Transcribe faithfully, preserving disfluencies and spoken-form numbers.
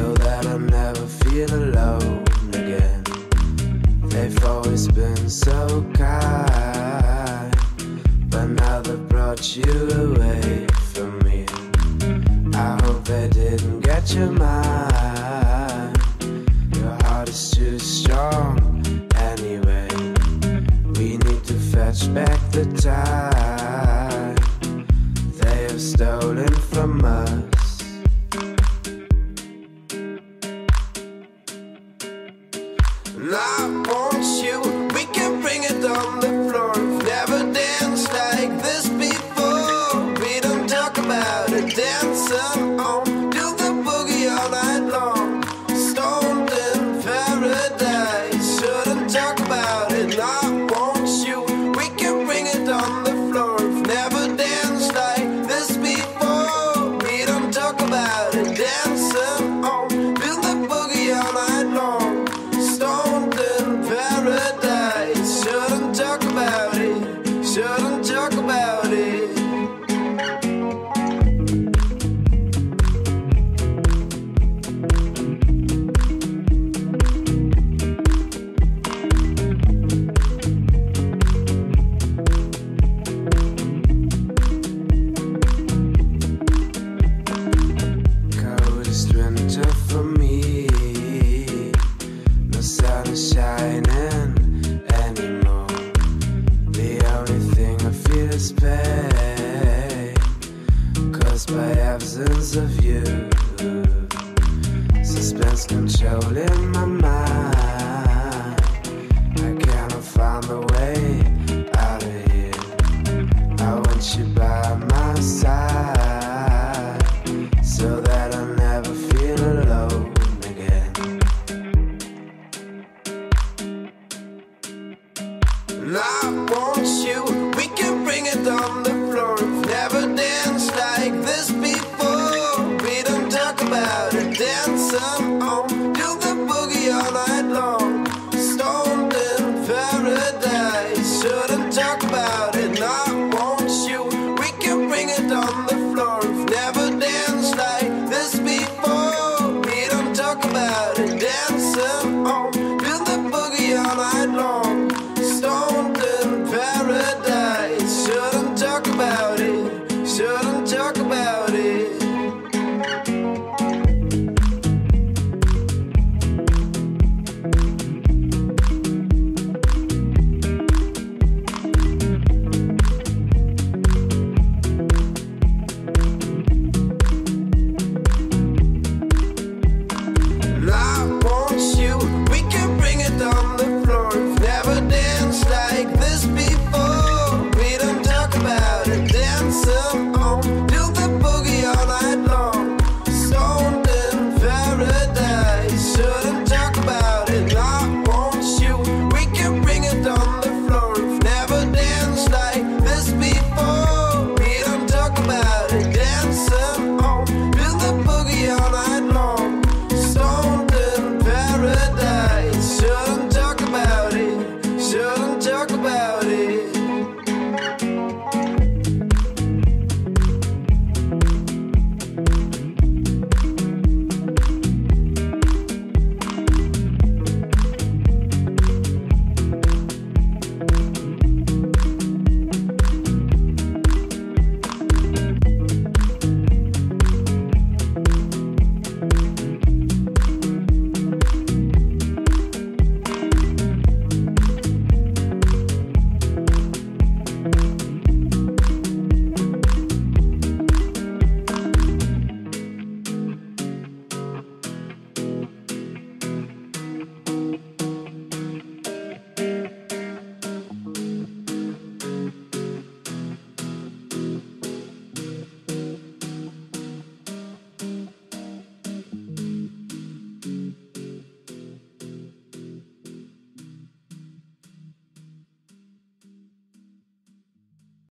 so that I never feel alone again. They've always been so kind, but now they brought you away from me. I hope they didn't get your mind. Your heart is too strong anyway. We need to fetch back the time they have stolen from us. And I want you, we can bring it on the floor. We've never danced like this before. We don't talk about it, dancing on, do the boogie all night long. Stoned in paradise, shouldn't talk about it. And I want you, we can bring it on the floor. We've never danced like this before. We don't talk about it, dancing on, do the boogie all night long. Stoned in paradise, shouldn't talk about it, shouldn't talk about it. Coldest winter for me, no sun is shining anymore. The only thing I feel is pain, caused by absence of you. Suspense controlling my mind. I cannot find the way out of here. I want you by my side, so that I never feel alone again. And I want you, we can bring it on the floor. We've never danced like this before. We don't talk about it, dancing on, do the boogie all night long. Stoned in paradise, shouldn't talk about it. And I want you, we can bring it on the floor. We've never danced like this before. We don't talk about it, dancing on,